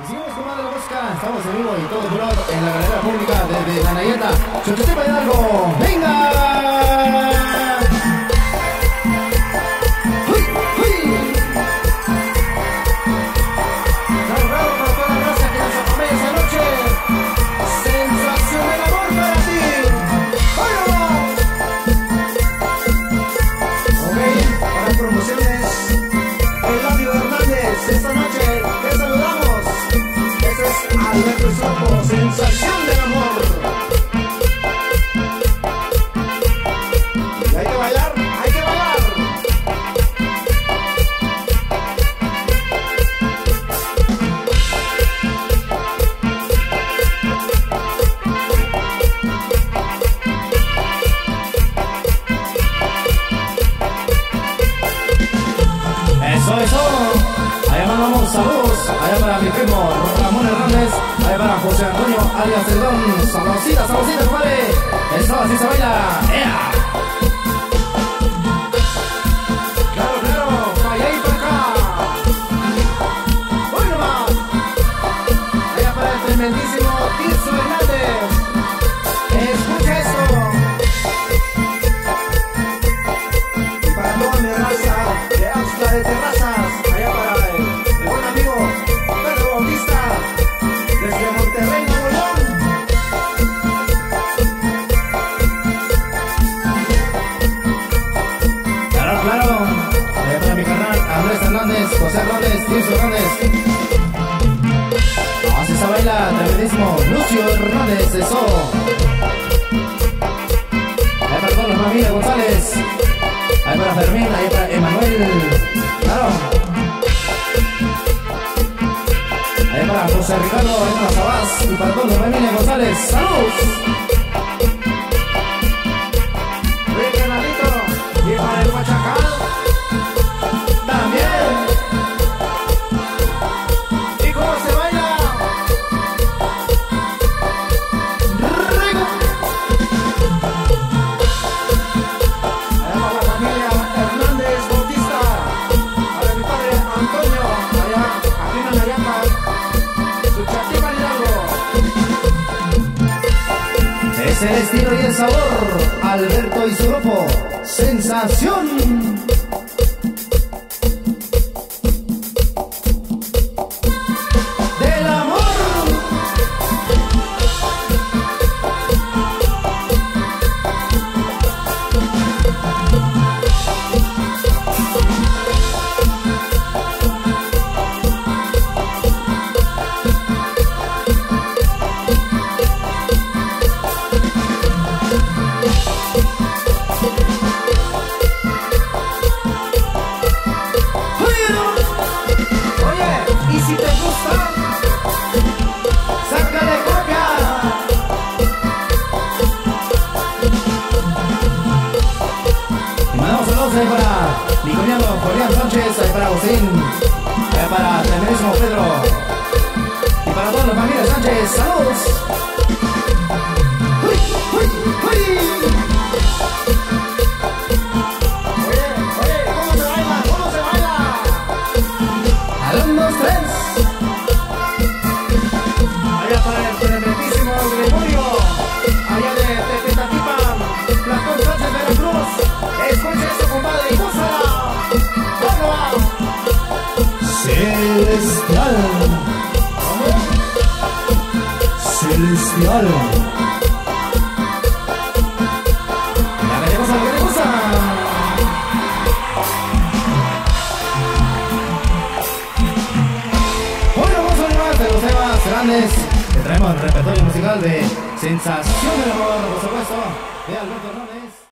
Y seguimos con más de la música, estamos en vivo y todo color en la galera pública desde la Nayeta, Xochitepec Hidalgo. ¡Venga! ¡Uy! ¡Uy! Saludado para toda la raza que nos acompaña esta noche. Sensación del amor para ti. ¡Vámonos! Ok, para promociones, Eladio Hernández, esta noche te saludamos. Alberto Sopo, sensación del amor. Y hay que bailar, hay que bailar. Eso. Allá mandamos saludos, allá para mi primo Ramón Hernández, allá para José Antonio alias El Don. Sabrosita, compadre. Esto así se baila. ¡Ea! Claro, para allá y para acá. ¡Uy, nomás! Allá para el tremendísimo Tirso Hernández. Escucha esto. Y para toda mi raza de Auxla de Terrazas, allá para el buen amigo Pedro Bautista, desde Monterrey, Nuevo León. Claro, allá para mi carnal Andrés Hernández, José Hernández, Tirso Hernández. Así se baila, tremendísimo Lucio Hernández, eso. Allá para todos los familia González, allá para Fermín, allá para Emanuel. Claro. Ahí para José Ricardo, ahí para Sabás y para todos los familia González. ¡Salud! ¡Muy canalito! Y para el Huachacán también. ¿Y cómo se baila? ¡Rico! Allá para la familia Hernández Bautista, para mi padre Antonio, allá aquí en la Nayata, Xochitepec Hidalgo. Es el estilo y el sabor, Alberto y su grupo, sensación. Del amor. Oye, y si te gusta, sácale copia. Y mandamos saludos ahí para mi cuñado Julián Sánchez, ahí para Agustín, ahí para el tremendísimo Pedro y para toda la familia Sánchez. ¡Saludos! ¡Uy, uy, uy! Allá para el tremendísimo Gregorio, allá de Tetatipan, Platón Sánchez, Veracruz. Escucha esto, compadre, y gózala. ¿Cómo va? Celestial. ¿Cómo? Celestial. La que le gusta, la que le gusta. Grandes, te traemos el repertorio musical de Sensación del Amor, por supuesto, de Alberto Hernández.